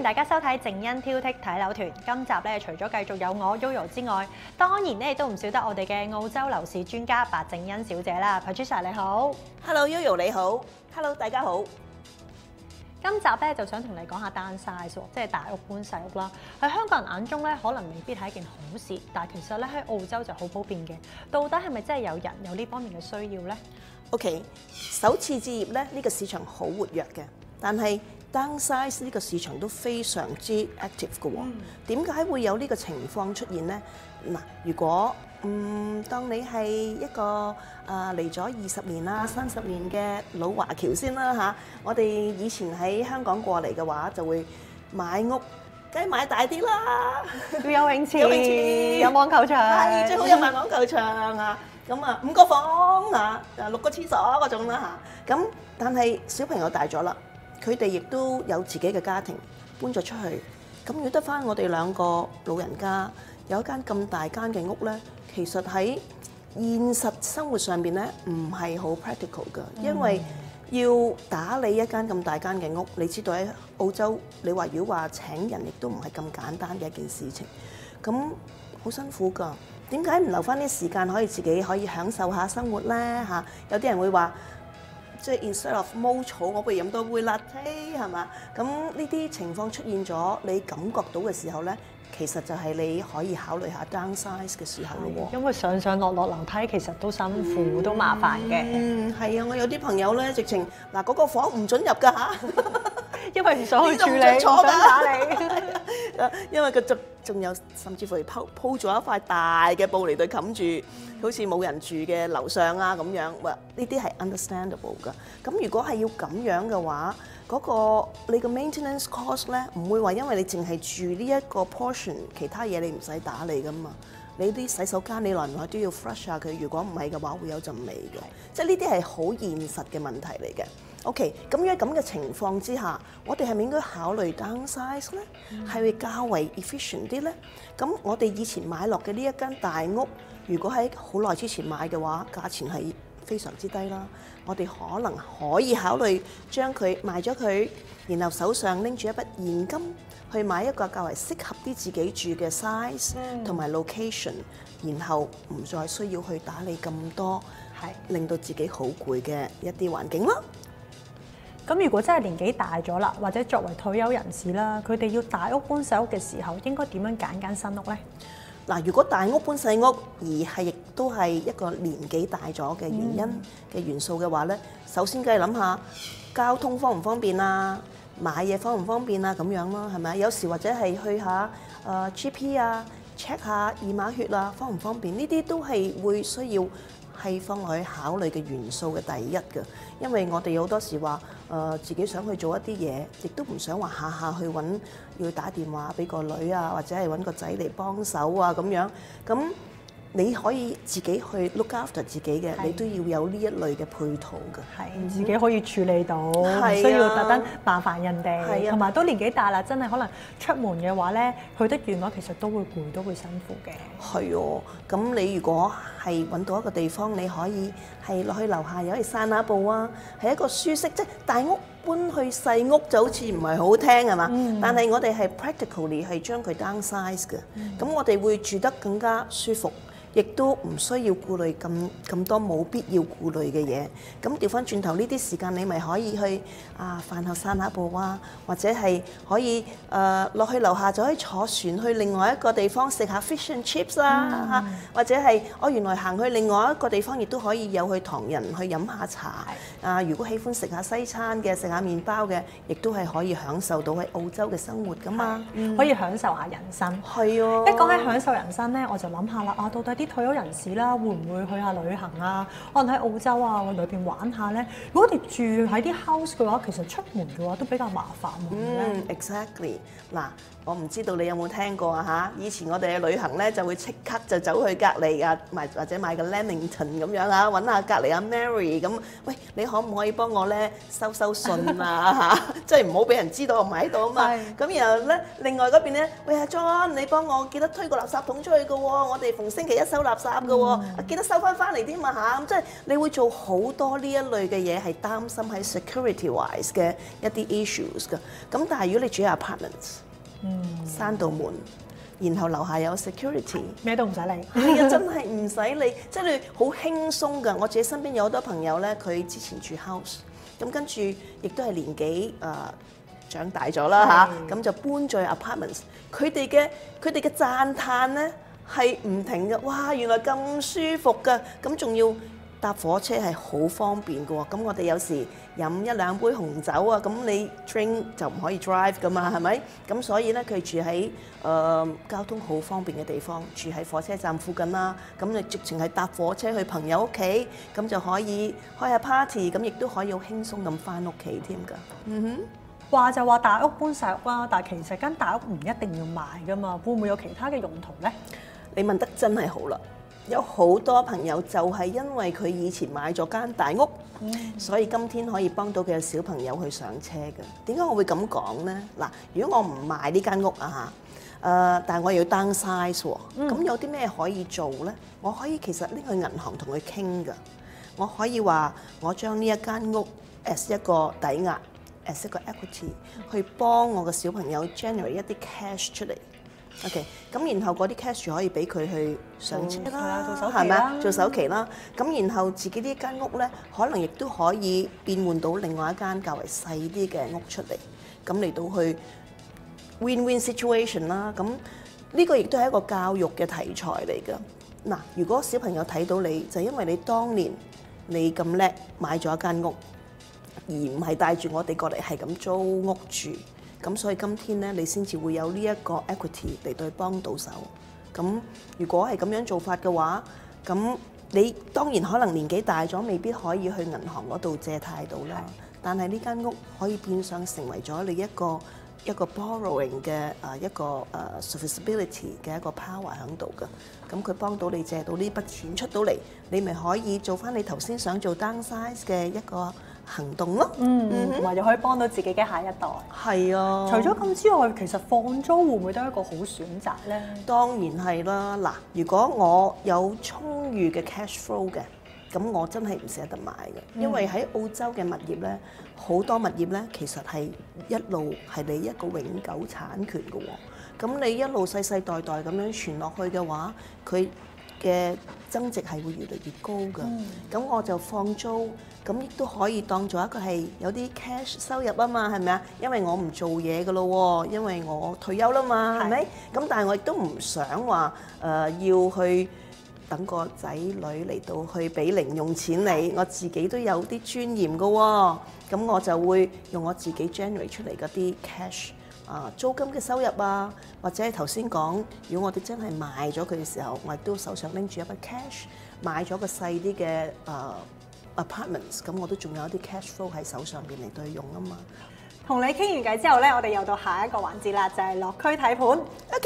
大家收睇靜欣挑剔睇樓團。今集咧，除咗繼續有我 Yoyo 之外，當然咧都唔少得我哋嘅澳洲樓市專家白靜欣小姐啦。Patricia 你好 ，Hello Yoyo 你好 ，Hello 大家好。 今集咧就想同你講下 downsize 喎，即係大屋搬細屋啦。喺香港人眼中咧，可能未必係一件好事，但係其實咧喺澳洲就好普遍嘅。到底係咪真係有人有呢方面嘅需要咧 OK， 首次置業咧呢個市場好活躍嘅，但係 downsize 呢個市場都非常之 active 嘅喎。點解會有呢個情況出現呢？嗱，如果當你係一個嚟咗20年啦、30年嘅老華僑先啦嚇，我哋以前喺香港過嚟嘅話，就會買屋，梗係買大啲啦， 要有泳池、有網球場， 係最好有埋網球場啊！咁啊5個房啊，6個廁所嗰種啦嚇。咁但係小朋友大咗啦，佢哋亦都有自己嘅家庭，搬咗出去。咁如果得返我哋兩個老人家，有一間咁大間嘅屋咧，其實喺現實生活上邊咧唔係好 practical 㗎，因為要打理一間咁大間嘅屋，你知道喺澳洲，你話如果話請人亦都唔係咁簡單嘅一件事情，咁好辛苦㗎。點解唔留翻啲時間可以自己可以享受下生活咧嚇？有啲人會話，即係 instead of 踎草，我不如飲多杯 latte 係嘛？咁呢啲情況出現咗，你感覺到嘅時候咧，其實就係你可以考慮下 downsize 嘅時候咯喎。 因為上上落落樓梯其實都辛苦，都麻煩嘅。 係啊，我有啲朋友咧，直情嗱嗰個房唔準入㗎嚇， 因為唔想去處理，唔坐想打理。 因為佢仲有甚至乎鋪咗一塊大嘅布嚟對冚住，好似冇人住嘅樓上啊咁樣。哇！呢啲係 understandable 㗎。咁如果係要咁樣嘅話，嗰個你個 maintenance cost 咧，唔會話因為你淨係住呢一個 portion，其他嘢你唔使打理㗎嘛。你啲洗手間你耐唔耐都要 flush 下佢，如果唔係嘅話會有陣味嘅。即係呢啲係好現實嘅問題嚟嘅。OK， 咁喺咁嘅情況之下，我哋係咪應該考慮 downsize 咧？係會較為 efficient 啲咧？咁我哋以前買落嘅呢一間大屋，如果喺好耐之前買嘅話，價錢係非常之低啦。我哋可能可以考慮將佢賣咗佢，然後手上拎住一筆現金去買一個較為適合啲自己住嘅 size 同埋 location，然後唔再需要去打理咁多，令到自己好攰嘅一啲環境咯。 咁如果真係年紀大咗啦，或者作為退休人士啦，佢哋要大屋搬細屋嘅時候，應該點樣揀間新屋呢？ 嗱，如果大屋搬細屋，而係亦都係一個年紀大咗嘅原因嘅元素嘅話咧，首先梗係諗下交通方唔方便啊，買嘢方唔方便啊咁樣咯，係咪？有時或者係去下GP 啊 check 下驗碼血啊，方唔方便？呢啲都係會需要係放落去考慮嘅元素嘅第一嘅，因為我哋好多時話自己想去做一啲嘢，亦都唔想話下下去揾要打電話俾個女啊，或者係揾個仔嚟幫手啊咁樣。咁你可以自己去 look after 自己嘅，你都要有呢一類嘅配套嘅。 係自己可以處理到，唔需要特登麻煩人哋。同埋都年紀大啦，真係可能出門嘅話咧，去得遠嘅話，其實都會攰，都會辛苦嘅。 係喎，咁你如果係揾到一個地方，你可以係落去樓下又可以散下步啊，係一個舒適，即係大屋搬去細屋就好似唔係好聽係嘛？但係我哋係 practically 係將佢 downsize 嘅，咁我哋會住得更加舒服。亦都唔需要顧慮咁多冇必要顧慮嘅嘢。咁調翻轉頭呢啲時間，你咪可以去飯後散下步啊，或者係可以落去樓下就可以坐船去另外一個地方食下 fish and chips 啦，或者係我原來行去另外一個地方，亦都可以有去唐人去飲下茶。如果喜歡食下西餐嘅，食下麵包嘅，亦都係可以享受到喺澳洲嘅生活噶嘛， 可以享受下人生。 係啊！ 一講起享受人生咧，我就諗下啦，到底啲退休人士啦，會唔會去下旅行啊？可能喺澳洲啊裏邊玩下咧。如果我哋住喺啲 house 嘅話，其實出門嘅話都比較麻煩嘅。 Exactly。嗱，我唔知道你有冇聽過啊嚇？以前我哋嘅旅行咧，就會即刻就走去隔離啊，或者買個 Lamington 咁樣啊，揾下隔離阿 Mary 咁。喂，你可唔可以幫我咧收信啊嚇？即係唔好俾人知道我唔喺度啊嘛。咁然後咧，另外嗰邊咧，喂阿 John，你幫我記得推個垃圾桶出去嘅喎。我哋逢星期一、 收垃圾㗎喎，記得收翻嚟添嘛嚇，咁即係你會做好多呢一類嘅嘢，係擔心喺 security wise 嘅一啲 issues 㗎。咁但係如果你住喺 apartments，閂道門。然後樓下有 security， 咩都唔使理。 係啊，真係唔使理，即係你好輕鬆㗎。我自己身邊有好多朋友咧，佢之前住 house，咁跟住亦都係年紀長大咗啦嚇，咁就搬咗去 apartments。佢哋嘅讚歎咧係唔停嘅，哇！原來咁舒服㗎，咁仲要搭火車係好方便嘅喎。咁我哋有時飲1、2杯紅酒啊，咁你 drink 就唔可以 drive 㗎嘛，係咪？咁所以咧，佢住喺交通好方便嘅地方，住喺火車站附近啦。咁你直情係搭火車去朋友屋企，咁就可以開下 party，咁亦都可以好輕鬆咁翻屋企添㗎。 話就話大屋搬細屋啦，但係其實間大屋唔一定要賣㗎嘛，會唔會有其他嘅用途咧？ 你問得真係好啦，有好多朋友就係因為佢以前買咗間大屋，所以今天可以幫到佢嘅小朋友去上車嘅。點解我會咁講呢？嗱，如果我唔賣呢間屋啊嚇，但係我又要 downsize 喎，咁有啲咩可以做呢？我可以其實拎去銀行同佢傾㗎。我可以話我將呢一間屋 as 一個抵押 as 一個 equity 去幫我嘅小朋友 generate 一啲 cash 出嚟。OK， 咁然後嗰啲 cash 可以俾佢去上車啦， 做首期係咪啦， 做首期啦。咁然後自己呢間屋咧，可能亦都可以變換到另外一間較為細啲嘅屋出嚟，咁嚟到去 win-win situation 啦。咁呢個亦都係一個教育嘅題材嚟㗎。嗱，如果小朋友睇到你，就因為你當年你咁叻買咗一間屋，而唔係帶住我哋過嚟係咁租屋住。咁所以今天咧，你先至會有呢一個 equity 嚟對幫到手。咁如果係咁樣做法嘅話，咁你當然可能年紀大咗，未必可以去銀行嗰度借貸到啦。但係呢間屋可以變相成為咗你一個 borrowing 嘅一個serviceability 嘅一個 power 喺度㗎。咁佢幫到你借到呢筆錢出到嚟，你咪可以做翻你頭先想做 downsize 嘅一個行動咯， 同埋又可以幫到自己嘅下一代。 係啊， 除咗咁之外，其實放租會唔會都係一個好選擇咧？ 當然係啦。嗱，如果我有充裕嘅 cash flow 嘅，咁我真係唔捨得買嘅，因為喺澳洲嘅物業咧，好多物業咧其實係一路係你一個永久產權嘅喎。咁你一路世世代代咁樣傳落去嘅話，佢嘅增值係會越嚟越高㗎。咁我就放租。咁亦都可以當做一個係有啲 cash 收入啊嘛，係咪啊？因為我唔做嘢㗎咯喎，因為我退休啦嘛，係咪？咁但係我亦都唔想話要去等個仔女嚟到去俾零用錢你，我自己都有啲尊嚴㗎喎。咁我就會用我自己 generate 出嚟嗰啲 cash 租金嘅收入啊，或者係頭先講，如果我哋真係賣咗佢嘅時候，我亦都手上拎住一筆 cash 買咗個細啲嘅apartments， 咁我都仲有一啲 cash flow 喺手上邊嚟對用啊嘛。 同你傾完偈之後咧，我哋又到下一個環節啦，就係落區睇盤。 OK。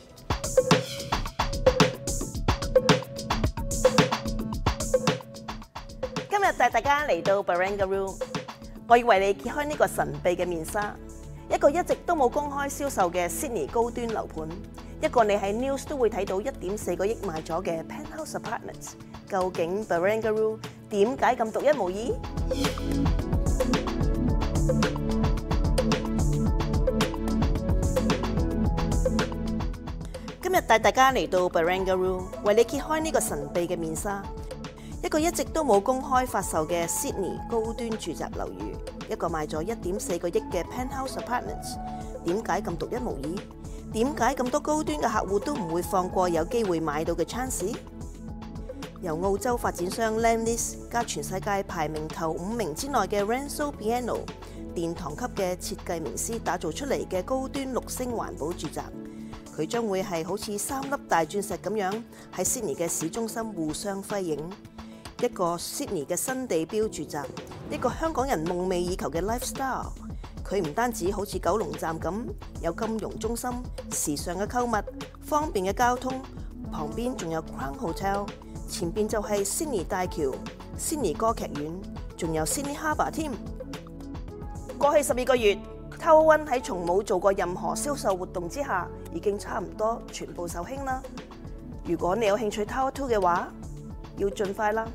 今日帶大家嚟到 Barangaroo， 我要為你揭開呢個神秘嘅面紗，一個一直都冇公開銷售嘅 Sydney 高端樓盤，一個你喺 News 都會睇到1.4個億賣咗嘅 Penthouse Apartments。究竟 Barangaroo 點解咁獨一無二？今日帶大家嚟到 Barangaroo， 為你揭開呢個神秘嘅面紗，一個一直都冇公開發售嘅 Sydney 高端住宅樓宇，一個賣咗1.4個億嘅 Penthouse Apartments。點解咁獨一無二？點解咁多高端嘅客戶都唔會放過有機會買到嘅 chance？由澳洲發展商 Lendlease 加全世界排名頭5名之內嘅 Renzo Piano 殿堂級嘅設計名師打造出嚟嘅高端6星環保住宅，佢將會係好似3粒大鑽石咁樣喺 Sydney 嘅市中心互相輝映，一個 Sydney 嘅新地標住宅，一個香港人夢寐以求嘅 lifestyle。佢唔單止好似九龍站咁有金融中心、時尚嘅購物、方便嘅交通，旁邊仲有 Crown Hotel。前邊就係 Sydney 大橋、Sydney 歌劇院，仲有 Sydney Harbour 添。過去12個月，Tower One 喺從冇做過任何銷售活動之下，已經差唔多全部售罄啦。 如果你有興趣 Tower 2嘅話，要盡快啦。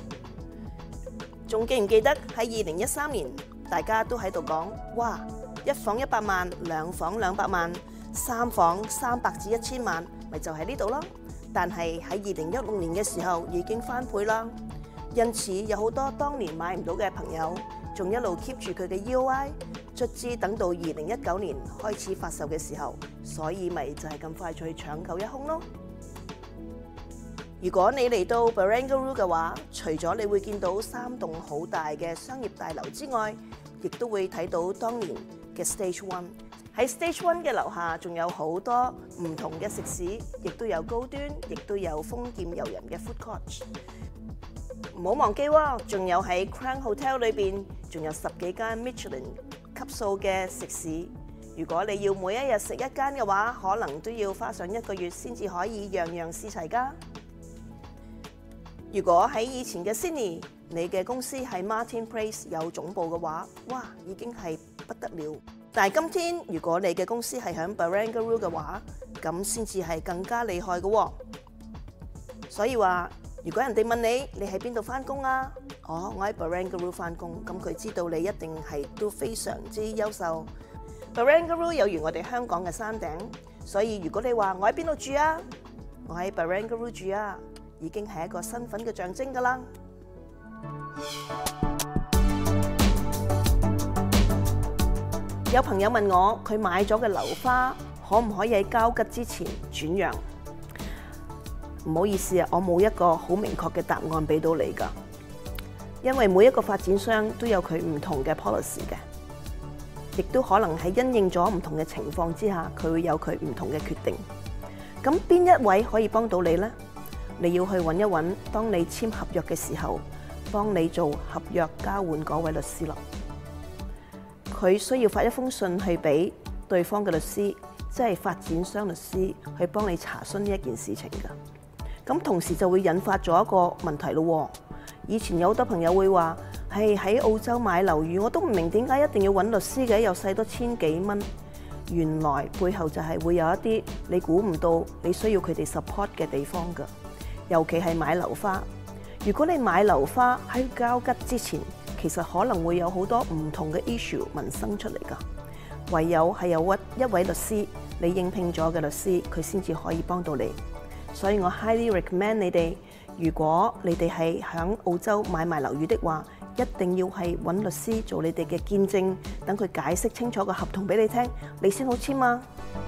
仲記唔記得喺2013年，大家都喺度講，哇！1房100萬，2房200萬，3房300至1000萬，咪就喺呢度咯。但係喺2016年嘅時候已經翻倍啦。因此有好多當年買唔到嘅朋友，仲一路 keep 住佢嘅 EOI， 卒之等到2019年開始發售嘅時候，所以咪就係咁快脆搶購一空咯。如果你嚟到 Barangaroo 嘅話，除咗你會見到3棟好大嘅商業大樓之外，亦都會睇到當年嘅 Stage 1。喺 Stage 1嘅樓下仲有好多唔同嘅食肆，亦都有高端，亦都有豐儉由人嘅 food court。唔好忘記喎，仲有喺 Crown Hotel 裏邊，仲有10幾間 Michelin 級數嘅食肆。如果你要每一日食一間嘅話，可能都要花上1個月先至可以樣樣試齊㗎。如果喺以前嘅 Sydney，你嘅公司喺 Martin Place 有總部嘅話，哇，已經係不得了。但係今天，如果你嘅公司係喺 Barangaroo 嘅話，咁先至係更加厲害嘅喎。所以話，如果人哋問你喺邊度返工啊？我喺 Barangaroo 返工，咁佢知道你一定係都非常之優秀。Barangaroo 有如我哋香港嘅山頂，所以如果你話我喺邊度住啊？我喺 Barangaroo 住啊，已經係一個身份嘅象徵㗎啦。有朋友問我，佢買咗嘅樓花可唔可以喺交吉之前轉讓？唔好意思啊，我冇一個好明確嘅答案俾到你㗎，因為每一個發展商都有佢唔同嘅 policy 嘅，亦都可能係因應咗唔同嘅情況之下，佢會有佢唔同嘅決定。咁邊一位可以幫到你呢？你要去揾一揾，當你簽合約嘅時候，幫你做合約交換嗰位律師咯。佢需要發一封信去俾對方嘅律師，即係發展商律師，去幫你查詢呢一件事情㗎。咁同時就會引發咗一個問題咯。以前有好多朋友會話，係喺澳洲買樓宇，我都唔明點解一定要揾律師嘅，又使多1000幾蚊。原來背後就係會有一啲你估唔到，你需要佢哋 support 嘅地方㗎。尤其係買樓花，如果你買樓花喺交吉之前，其實可能會有好多唔同嘅 issue 萌生出嚟㗎。唯有係有一位律師，你應聘咗嘅律師，佢先至可以幫到你。所以我 highly recommend 你哋，如果你哋係響澳洲買賣樓宇的話，一定要係揾律師做你哋嘅見證，等佢解釋清楚個合同俾你聽，你先好簽啊。